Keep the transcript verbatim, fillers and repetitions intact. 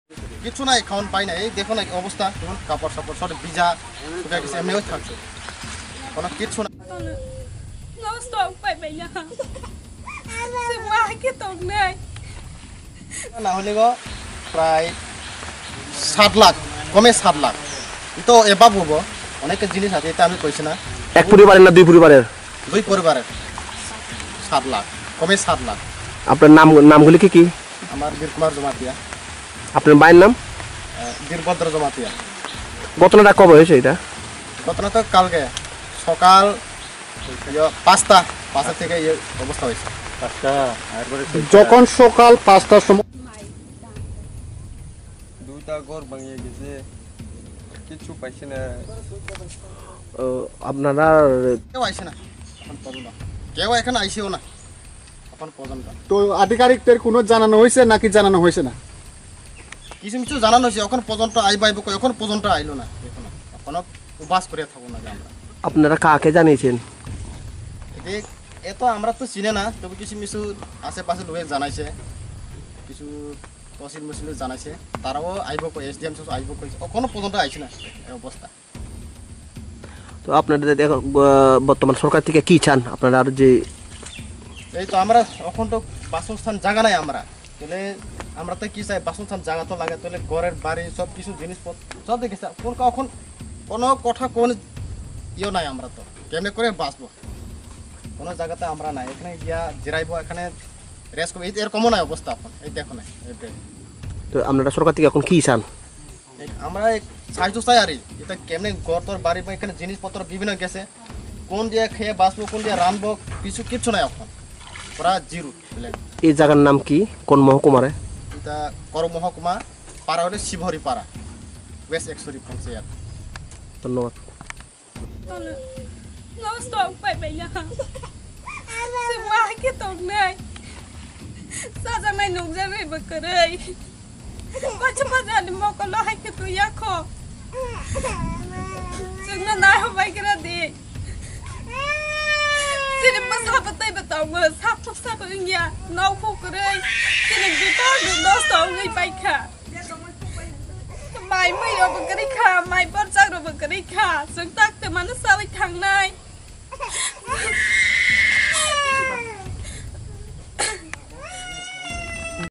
কিছু নাই খাওয়ান পাই না এই দেখো না অবস্থা দেখুন কাপড় সাপড় সব ভিজা শুকা গেছে এমনিও থাকছে কোনো কিছু না না হলে গো প্রায় সাত লাখ কমে সাত লাখ তো এবার বলবো অনেক জিনিস আছে এটা আমি কইছি না এক পরিবারের না দুই পরিবারের দুই পরিবারের সাত লাখ কমে সাত লাখ আপনার নাম নামগুলি কি কি আমার বীর কুমার জমাতিয়া আপনার মায়ের নাম বীরভদ্র জমাতিয়া ঘটনাটা কবে হয়েছে এটা ঘটনা তো কালকে সকাল পাঁচটা পাঁচটা থেকে এই অবস্থা হয়েছে যখন সকাল পাঁচটার সময় দুইটা ঘর ভাঙিয়ে গেছে কিছু পাইছে না আপনারা কেউ আইসে না এখন পর্যন্ত কেউ এখানে আইসেও না এখন পর্যন্ত তো আধিকারিকদের কোনো জানানো হয়েছে নাকি জানানো হয়েছে না কিছু কিছু জানানো হয়েছে এখন পর্যন্ত আইব আইব এখন পর্যন্ত আইলো না এখনো এখনো বাস করে থাকবো না আমরা আপনারা কাকে জানিয়েছেন দেখ এত আমরা তো চিনে না তবে কিছু কিছু আশেপাশে লোকে জানাইছে কিছু তহসিল মসিল জানাইছে তারাও আইব এস ডি এম আইব কইছে এখনো পর্যন্ত আইছে না এই অবস্থা তো আপনাদের বর্তমান সরকার থেকে কি চান আপনারা আর যে এই তো আমরা এখন তো বাসস্থান জায়গা নাই আমরা তাহলে আমরা তো কি চাই বাসস্থান জায়গা তো লাগে তাহলে ঘরের বাড়ি সব কিছু জিনিসপত্র সব দেখেছি কোন এখন কোনো কথা কোন ইয়ে নাই আমরা তো কেমনে করে বাঁচবো কোনো জায়গাতে আমরা নাই এখানে গিয়া জিরাইবো এখানে রেস্ট করবো এরকমও নাই অবস্থা এখন এই দেখো না তো আপনারা সরকার থেকে এখন কি চান আমরা সাহায্য চাই আর এটা কেমনে ঘর তোর বাড়ি এখানে জিনিসপত্র বিভিন্ন গেছে কোন দিয়ে খেয়ে বাঁচবো কোন দিয়ে রানবো কিছু কিচ্ছু নাই এখন পুরা জিরো এই জায়গার নাম কি কোন মহকুমারে এটা কর মহকুমা পাড়া হলে শিবহরি পাড়া ওয়েস্ট একশরি পঞ্চায়েত ধন্যবাদ Saja mai nung jari bekerai. Macam mana ni mau kalau hai ke tu ya ko. Jangan nak habai kena di. Sini pasal betai betau mer sap sap sap ingya nau bekerai. Sini kita duduk dos tahun ni baik ka. Mai mai ro bekerai ka, mai bor jak ro bekerai ka. Sung tak te mana sawi thang nai.